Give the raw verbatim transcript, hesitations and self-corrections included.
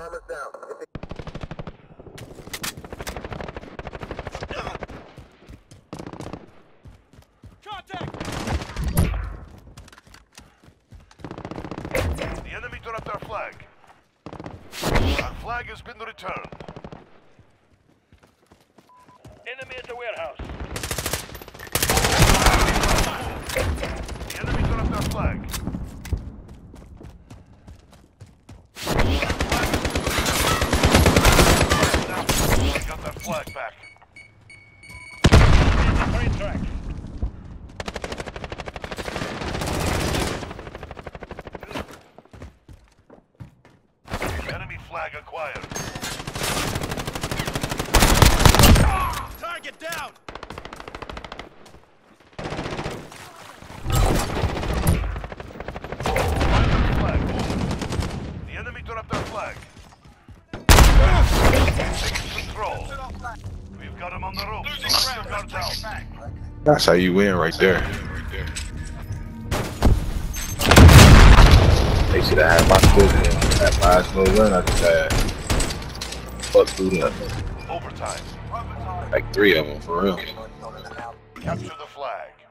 Armor's down. The enemy dropped our flag. Our flag has been returned. Enemy at the warehouse. The enemy dropped our flag. We got that flag back. Train track. Enemy flag acquired. Target down! Flag moving. The enemy dropped our flag. Taking control. We've got him on the rope. Losing ground down. That's how you win right there. They should have had my foot in. That last little run I just had. Fuck through them. Overtime. Like three of them for real. Capture the flag.